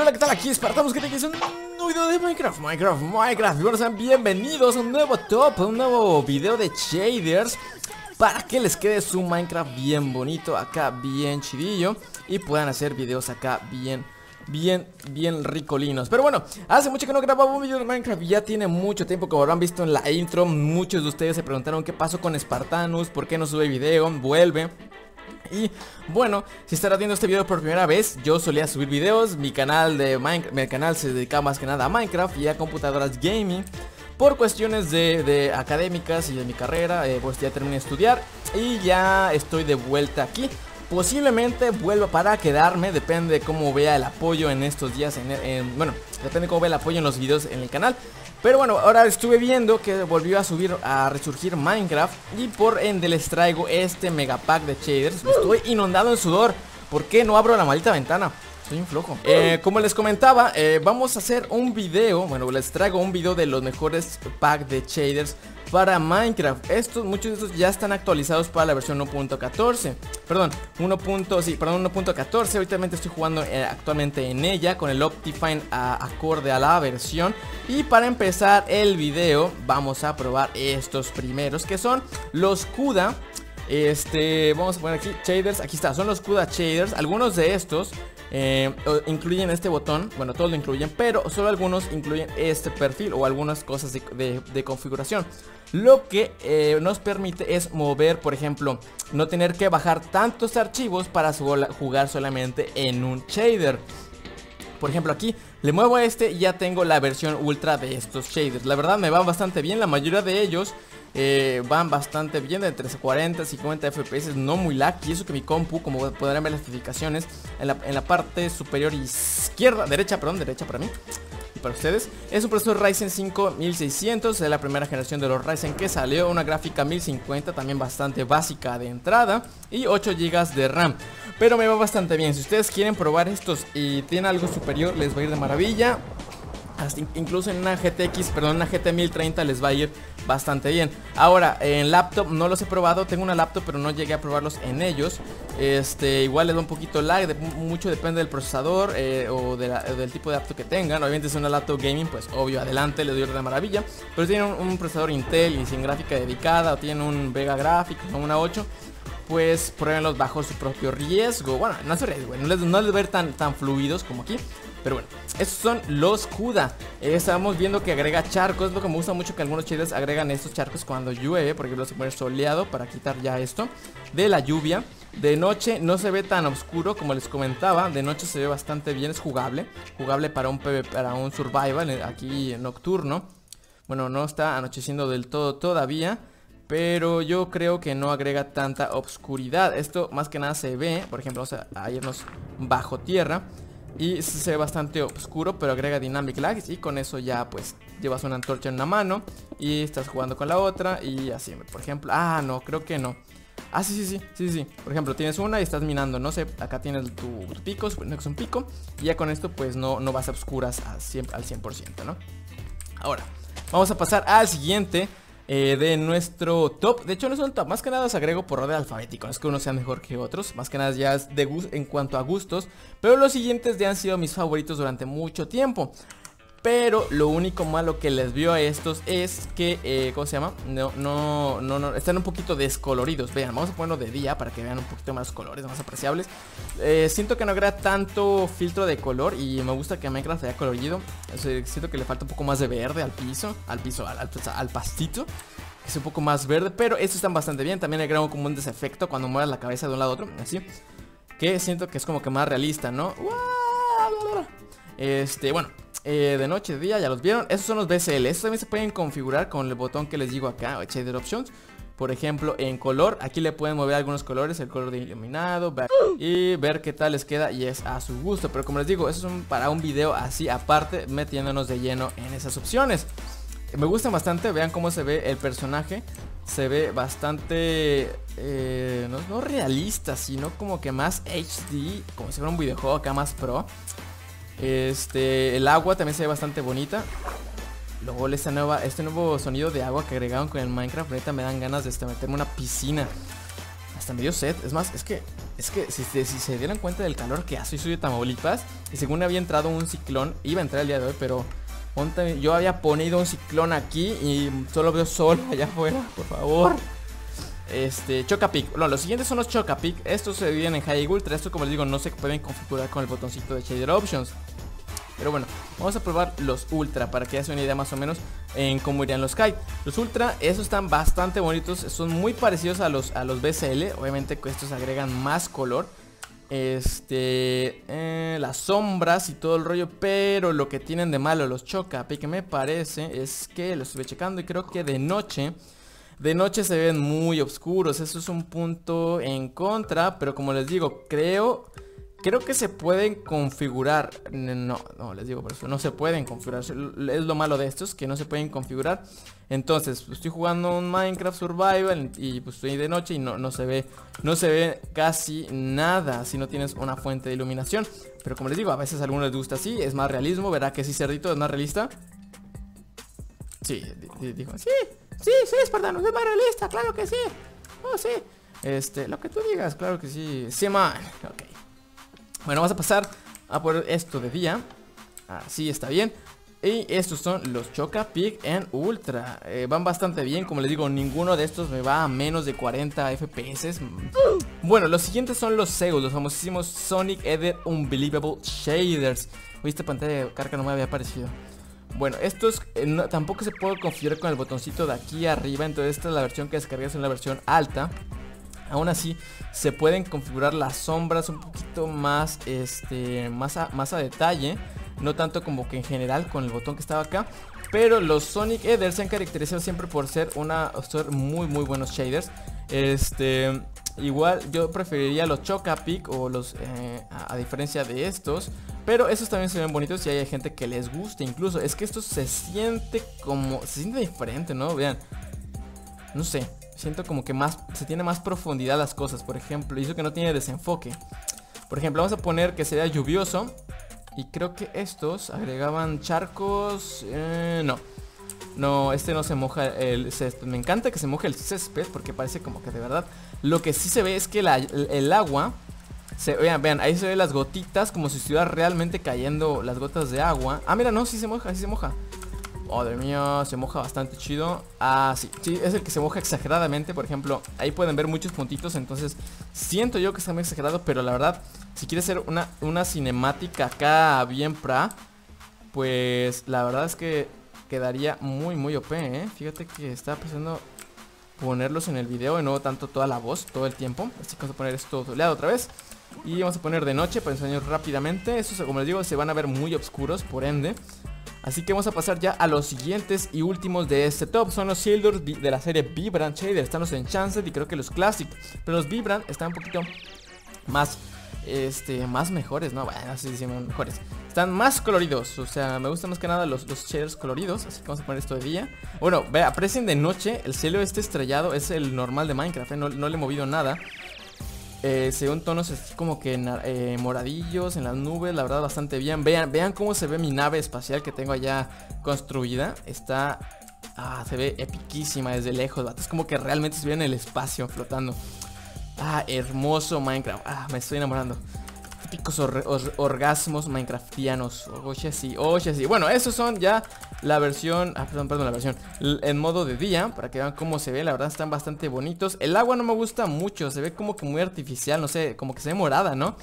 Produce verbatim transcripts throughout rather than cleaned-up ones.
hola, ¿qué tal? Aquí Espartanos, que te es un nuevo video de Minecraft, Minecraft, Minecraft. Y bueno, sean bienvenidos a un nuevo top, a un nuevo video de shaders, para que les quede su Minecraft bien bonito, acá bien chidillo, y puedan hacer videos acá bien, bien, bien ricolinos. Pero bueno, hace mucho que no grababa un video de Minecraft, ya tiene mucho tiempo, como lo han visto en la intro. Muchos de ustedes se preguntaron qué pasó con Espartanos, por qué no sube video, vuelve. Y bueno, si estarás viendo este video por primera vez, yo solía subir videos. Mi canal de Minecraft, mi canal se dedica más que nada a Minecraft y a computadoras gaming. Por cuestiones de, de académicas y de mi carrera, eh, pues ya terminé de estudiar y ya estoy de vuelta aquí. Posiblemente vuelva para quedarme, depende de cómo vea el apoyo en estos días, en, en, bueno, depende de cómo vea el apoyo en los videos en el canal. Pero bueno, ahora estuve viendo que volvió a subir, a resurgir Minecraft, y por ende les traigo este mega pack de shaders. Estoy inundado en sudor, ¿por qué no abro la maldita ventana? Soy un flojo. eh, Como les comentaba, eh, vamos a hacer un video. Bueno, les traigo un video de los mejores packs de shaders para Minecraft. Estos, muchos de estos ya están actualizados para la versión uno punto catorce. Perdón, uno. Sí, perdón, uno punto catorce. Ahorita estoy jugando eh, actualmente en ella, con el Optifine a, acorde a la versión. Y para empezar el video vamos a probar estos primeros, que son los CUDA. Este, vamos a poner aquí shaders. Aquí está, son los CUDA shaders. Algunos de estos Eh, incluyen este botón, bueno, todos lo incluyen, pero solo algunos incluyen este perfil o algunas cosas de, de, de configuración. Lo que eh, nos permite es mover, por ejemplo, no tener que bajar tantos archivos para jugar solamente en un shader. Por ejemplo, aquí le muevo a este y ya tengo la versión ultra de estos shaders. La verdad me van bastante bien, la mayoría de ellos eh, van bastante bien, de entre cuarenta y cincuenta F P S, no muy lag. Y eso que mi compu, como podrán ver las notificaciones, en la, en la parte superior izquierda, derecha, perdón, derecha para mí y para ustedes, es un procesador Ryzen cinco mil seiscientos, de la primera generación de los Ryzen que salió. Una gráfica mil cincuenta, también bastante básica de entrada, y ocho gigas de RAM. Pero me va bastante bien. Si ustedes quieren probar estos y tienen algo superior, les va a ir de maravilla. Hasta incluso en una G T X, perdón, una G T mil treinta les va a ir bastante bien. Ahora, en laptop no los he probado. Tengo una laptop, pero no llegué a probarlos en ellos. Este, igual les da un poquito lag, de, mucho depende del procesador eh, o de la, del tipo de laptop que tengan. Obviamente, si es una laptop gaming, pues obvio, adelante, les doy de maravilla. Pero si tienen un, un procesador Intel y sin gráfica dedicada, o tienen un Vega Graphics o una ocho, pues pruébenlos bajo su propio riesgo. Bueno, no es riesgo, no les, no les ver tan, tan fluidos como aquí. Pero bueno, estos son los CUDA. eh, Estábamos viendo que agrega charcos. Lo que me gusta mucho, que algunos shaders agregan estos charcos cuando llueve. Por ejemplo, se pone soleado para quitar ya esto de la lluvia. De noche no se ve tan oscuro como les comentaba. De noche se ve bastante bien, es jugable. Jugable para un, P V P, para un survival aquí nocturno. Bueno, no está anocheciendo del todo todavía, pero yo creo que no agrega tanta oscuridad. Esto más que nada se ve, por ejemplo, vamos a irnos bajo tierra y se ve bastante oscuro, pero agrega dynamic lags. Y con eso ya pues llevas una antorcha en una mano y estás jugando con la otra y así, por ejemplo. Ah, no, creo que no. Ah, sí, sí, sí, sí, sí. Por ejemplo, tienes una y estás minando, no sé, acá tienes tu, tu pico, no es un pico. Y ya con esto pues no, no vas a oscuras al cien por ciento, ¿no? Ahora, vamos a pasar al siguiente eh, de nuestro top. De hecho no es un top, más que nada os agrego por orden alfabético. No es que uno sea mejor que otros, más que nada ya es de gusto en cuanto a gustos. Pero los siguientes ya han sido mis favoritos durante mucho tiempo. Pero lo único malo que les veo a estos es que, eh, ¿cómo se llama? No, no, no, no, están un poquito descoloridos. Vean, vamos a ponerlo de día para que vean un poquito más colores, más apreciables. eh, Siento que no agrega tanto filtro de color y me gusta que Minecraft sea colorido. O sea, siento que le falta un poco más de verde al piso, al piso, al, al, al pastito, que es un poco más verde, pero estos están bastante bien. También agrego como un desefecto cuando muevas la cabeza de un lado a otro, así, que siento que es como que más realista, ¿no? Este, bueno, Eh, de noche, de día, ya los vieron. Estos son los B S L. Estos también se pueden configurar con el botón que les digo acá, Shader Options. Por ejemplo, en color, aquí le pueden mover algunos colores, el color de iluminado, back, y ver qué tal les queda, y es a su gusto. Pero como les digo, eso es un, para un video así aparte, metiéndonos de lleno en esas opciones. Me gustan bastante, vean cómo se ve el personaje. Se ve bastante, eh, no, no realista, sino como que más H D, como si fuera un videojuego acá más pro. Este, el agua también se ve bastante bonita. Luego esta nueva, este nuevo sonido de agua que agregaron con el Minecraft, ahorita me dan ganas de este, meterme una piscina. hasta me dio sed. Es más, es que Es que si, si, si se dieran cuenta del calor que hace, soy de Tamaulipas. Y según había entrado un ciclón, iba a entrar el día de hoy, pero yo había ponido un ciclón aquí y solo veo sol allá afuera, por favor. Este, Chocapic. No, los siguientes son los Chocapic. Estos se dividen en High y Ultra. Esto, como les digo, no se pueden configurar con el botoncito de Shader Options. Pero bueno, vamos a probar los Ultra para que haya una idea más o menos en cómo irían los High. Los Ultra, esos están bastante bonitos. Son muy parecidos a los, a los B C L. Obviamente que estos agregan más color. Este, eh, las sombras y todo el rollo. Pero lo que tienen de malo los Chocapic, que me parece, es que lo estuve checando y creo que de noche... De noche se ven muy oscuros. Eso es un punto en contra. Pero como les digo, creo... Creo que se pueden configurar. No, no, les digo por eso. No se pueden configurar. Es lo malo de estos, que no se pueden configurar. Entonces, pues, estoy jugando un Minecraft Survival y pues estoy de noche y no, no se ve. No se ve casi nada si no tienes una fuente de iluminación. Pero como les digo, a veces a algunos les gusta así. Es más realismo, verá que sí, cerdito, es más realista. Sí, dijo, sí, sí, sí, Espartanos, es más realista, claro que sí. Oh, sí. Este, lo que tú digas, claro que sí. Sí, man, ok. Bueno, vamos a pasar a por esto de día. Así está bien. Y estos son los Chocapic en Ultra. eh, Van bastante bien, como les digo, ninguno de estos me va a menos de cuarenta F P S. Bueno, los siguientes son los Zeus, los famosísimos Sonic Eder Unbelievable Shaders. Hoy esta pantalla de carga no me había aparecido. Bueno, estos eh, no, tampoco se puede configurar con el botoncito de aquí arriba. Entonces esta es la versión que descargas en la versión alta. Aún así, se pueden configurar las sombras un poquito más, este, más a, más a detalle. No tanto como que en general con el botón que estaba acá. Pero los Sonic Eder se han caracterizado siempre por ser una ser muy muy buenos shaders. Este, igual yo preferiría los Chocapic o los, eh, a, a diferencia de estos. Pero esos también se ven bonitos y hay gente que les gusta incluso. Es que esto se siente como, se siente diferente, ¿no? Vean, no sé. Siento como que más, se tiene más profundidad las cosas. Por ejemplo, y eso que no tiene desenfoque. Por ejemplo, vamos a poner que sería lluvioso. Y creo que estos agregaban charcos. eh, No, no, este no se moja el césped. Me encanta que se moje el césped porque parece como que de verdad. Lo que sí se ve es que la, el, el agua se, vean, vean, ahí se ven las gotitas como si estuviera realmente cayendo las gotas de agua. Ah, mira, no, sí se moja, sí se moja. Madre mía, se moja bastante chido. Ah, sí, sí, es el que se moja exageradamente. Por ejemplo, ahí pueden ver muchos puntitos. Entonces, siento yo que está muy exagerado. Pero la verdad, si quieres hacer una, una cinemática acá bien pra, pues la verdad es que quedaría muy, muy O P, ¿eh? Fíjate que estaba pensando ponerlos en el video y no tanto toda la voz, todo el tiempo. Así que vamos a poner esto soleado otra vez. Y vamos a poner de noche para enseñar rápidamente. Estos, como les digo, se van a ver muy oscuros, por ende. Así que vamos a pasar ya a los siguientes y últimos de este top. Son los Shaders de la serie Vibrant Shader. Están los Enchanted y creo que los Classic. Pero los Vibrant están un poquito más, este, más mejores, ¿no? Bueno, así decimos mejores. Están más coloridos, o sea, me gustan más que nada los, los shaders coloridos. Así que vamos a poner esto de día. Bueno, ve, aprecien de noche. El cielo este estrellado es el normal de Minecraft, ¿eh? no, no le he movido nada. Eh, según tonos así como que eh, moradillos en las nubes, la verdad bastante bien. Vean, vean cómo se ve mi nave espacial que tengo allá construida. Está, ah, se ve epiquísima desde lejos, ¿verdad? Es como que realmente se ve en el espacio flotando. Ah, hermoso Minecraft. Ah, me estoy enamorando. Típicos or or orgasmos minecraftianos. Oye, sí, oye, sí. Bueno, esos son ya la versión. Ah, perdón, perdón, la versión L en modo de día. Para que vean cómo se ve. La verdad están bastante bonitos. El agua no me gusta mucho. Se ve como que muy artificial. No sé, como que se ve morada, ¿no?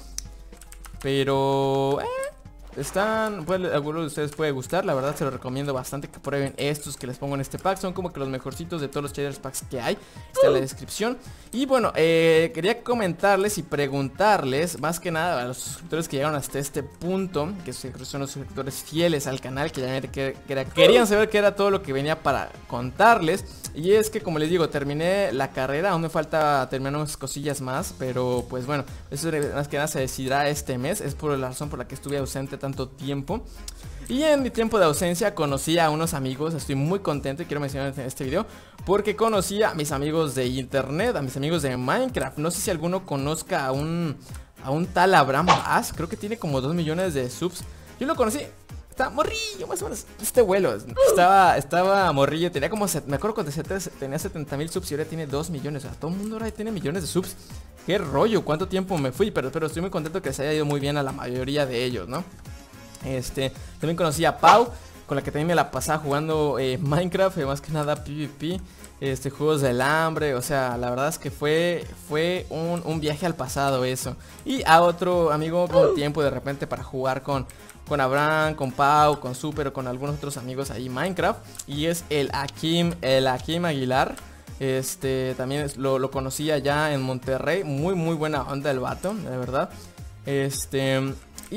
Pero. Eh. Están, pues, algunos de ustedes puede gustar. La verdad se los recomiendo bastante que prueben estos que les pongo en este pack. Son como que los mejorcitos de todos los shaders packs que hay. Está en la descripción. Y bueno, eh, quería comentarles y preguntarles, más que nada a los suscriptores que llegaron hasta este punto, que son los suscriptores fieles al canal, que ya que, que querían saber qué era todo lo que venía para contarles. Y es que, como les digo, terminé la carrera. Aún me falta terminar unas cosillas más. Pero pues bueno, eso más que nada se decidirá este mes. Es por la razón por la que estuve ausente tanto tiempo. Y en mi tiempo de ausencia conocí a unos amigos. Estoy muy contento y quiero mencionar en este video porque conocí a mis amigos de internet, a mis amigos de Minecraft. No sé si alguno conozca a un, a un tal Abraham Bass. Creo que tiene como dos millones de subs. Yo lo conocí estaba morrillo, más o menos, este vuelo. Estaba, estaba morrillo, tenía como, me acuerdo cuando tenía setenta mil subs y ahora tiene dos millones. O sea, todo el mundo ahora tiene millones de subs. Qué rollo, cuánto tiempo me fui, pero, pero estoy muy contento que se haya ido muy bien a la mayoría de ellos, ¿no? Este, también conocí a Pau, con la que también me la pasaba jugando eh, Minecraft, eh, más que nada PvP, este, juegos del hambre. O sea, la verdad es que fue, fue un, un viaje al pasado eso. Y a otro amigo con tiempo de repente para jugar con, con Abraham, con Pau, con Super o con algunos otros amigos ahí Minecraft. Y es el Akim, el Akim Aguilar. Este, también es, lo, lo conocí allá en Monterrey. Muy muy buena onda el vato, de verdad. Este...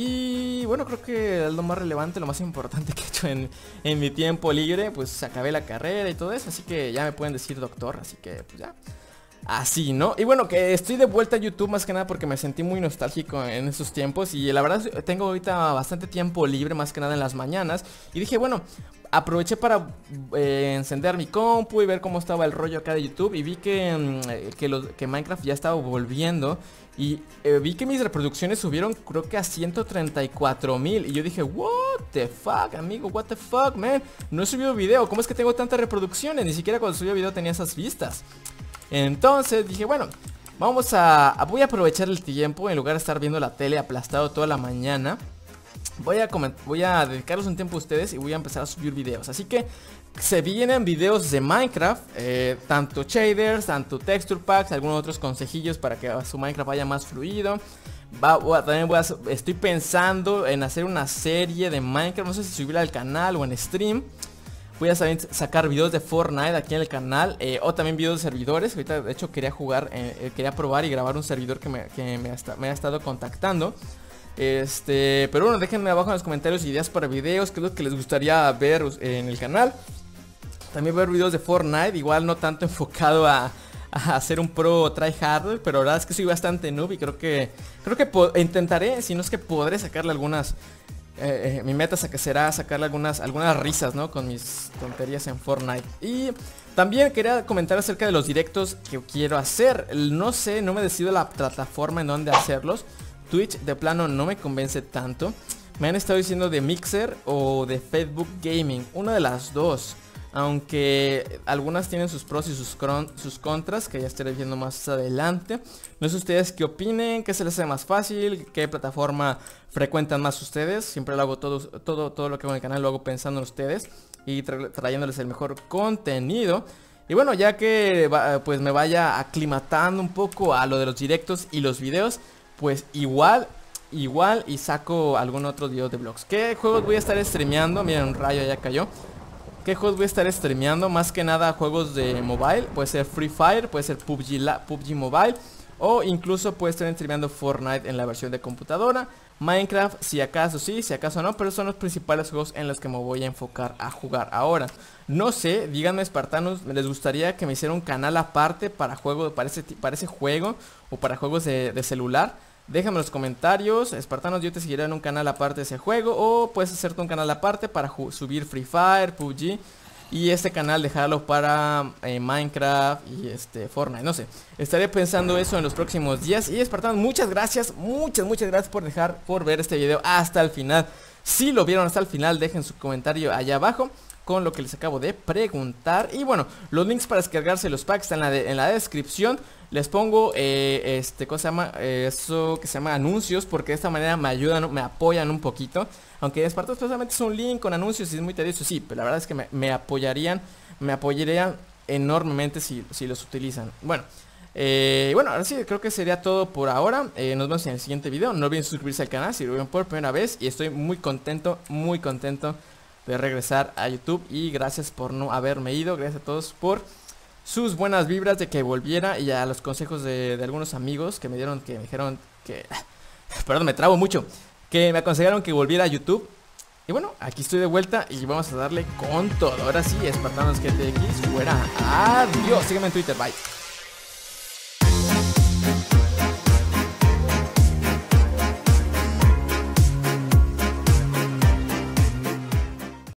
Y bueno, creo que es lo más relevante, lo más importante que he hecho en, en mi tiempo libre. Pues acabé la carrera y todo eso, así que ya me pueden decir doctor, así que pues ya. Así, ¿no? Y bueno, que estoy de vuelta a YouTube más que nada porque me sentí muy nostálgico en esos tiempos. Y la verdad tengo ahorita bastante tiempo libre, más que nada en las mañanas. Y dije, bueno, aproveché para eh, encender mi compu y ver cómo estaba el rollo acá de YouTube. Y vi que, que, los, que Minecraft ya estaba volviendo. Y eh, vi que mis reproducciones subieron creo que a ciento treinta y cuatro mil. Y yo dije, what the fuck, amigo, what the fuck, man. No he subido video, ¿cómo es que tengo tantas reproducciones? Ni siquiera cuando subí video tenía esas vistas. Entonces dije, bueno, vamos a, a... voy a aprovechar el tiempo. En lugar de estar viendo la tele aplastado toda la mañana, Voy a, voy a dedicarles un tiempo a ustedes y voy a empezar a subir videos. Así que se vienen videos de Minecraft, eh, tanto shaders, tanto texture packs, algunos otros consejillos para que su Minecraft vaya más fluido. Va, voy a, también voy a, estoy pensando en hacer una serie de Minecraft, no sé si subirla al canal o en stream. Voy a sacar videos de Fortnite aquí en el canal, eh, o también videos de servidores. Ahorita de hecho quería jugar, eh, quería probar y grabar un servidor que me, que me, ha, me ha estado contactando. Este, pero bueno, déjenme abajo en los comentarios ideas para videos, qué es lo que les gustaría ver en el canal. También ver videos de Fortnite, igual no tanto enfocado a, a hacer un pro tryhard, pero la verdad es que soy bastante noob y creo que creo que intentaré, si no es que podré sacarle algunas eh, eh, mi meta es que será sacarle algunas algunas risas, ¿no? Con mis tonterías en Fortnite. Y también quería comentar acerca de los directos que quiero hacer. No sé, no me decido la plataforma en donde hacerlos. Twitch de plano no me convence tanto. Me han estado diciendo de Mixer o de Facebook Gaming, una de las dos. Aunque algunas tienen sus pros y sus, sus contras, que ya estaré viendo más adelante. No sé ustedes qué opinen, qué se les hace más fácil, qué plataforma frecuentan más ustedes. Siempre lo hago todo, todo, todo lo que hago en el canal lo hago pensando en ustedes y tra trayéndoles el mejor contenido. Y bueno, ya que pues me vaya aclimatando un poco a lo de los directos y los videos, pues igual, igual y saco algún otro video de vlogs. ¿Qué juegos voy a estar streameando? Miren, un rayo ya cayó. ¿Qué juegos voy a estar streameando? Más que nada juegos de mobile. Puede ser Free Fire, puede ser P U B G, la, P U B G Mobile. O incluso puede estar streameando Fortnite en la versión de computadora. Minecraft, si acaso sí, si acaso no. Pero son los principales juegos en los que me voy a enfocar a jugar ahora. No sé, díganme espartanos, ¿les gustaría que me hiciera un canal aparte para, juego, para, ese, para ese juego o para juegos de, de celular? Déjame en los comentarios, espartanos, yo te seguiré en un canal aparte de ese juego. O puedes hacerte un canal aparte para subir Free Fire, P U B G. Y este canal dejarlo para eh, Minecraft y este Fortnite, no sé. Estaré pensando eso en los próximos días. Y espartanos, muchas gracias, muchas, muchas gracias por dejar, por ver este video hasta el final. Si lo vieron hasta el final, dejen su comentario allá abajo con lo que les acabo de preguntar. Y bueno, los links para descargarse los packs están en la, de, en la descripción. Les pongo eh, este, ¿cómo se llama? Eh, eso que se llama anuncios, porque de esta manera me ayudan, me apoyan un poquito. Aunque Espartanos precisamente es un link con anuncios y es muy tedioso, sí, pero la verdad es que me, me apoyarían, me apoyarían enormemente si, si los utilizan. Bueno, eh, bueno, ahora sí, creo que sería todo por ahora. eh, Nos vemos en el siguiente video. No olviden suscribirse al canal si lo ven por primera vez. Y estoy muy contento, muy contento de regresar a YouTube. Y gracias por no haberme ido, gracias a todos por sus buenas vibras de que volviera, y a los consejos de, de algunos amigos que me dieron, que me dijeron que... Perdón, me trabo mucho. Que me aconsejaron que volviera a YouTube. Y bueno, aquí estoy de vuelta y vamos a darle con todo. Ahora sí, Espartanos G T X fuera. Adiós, sígueme en Twitter, bye.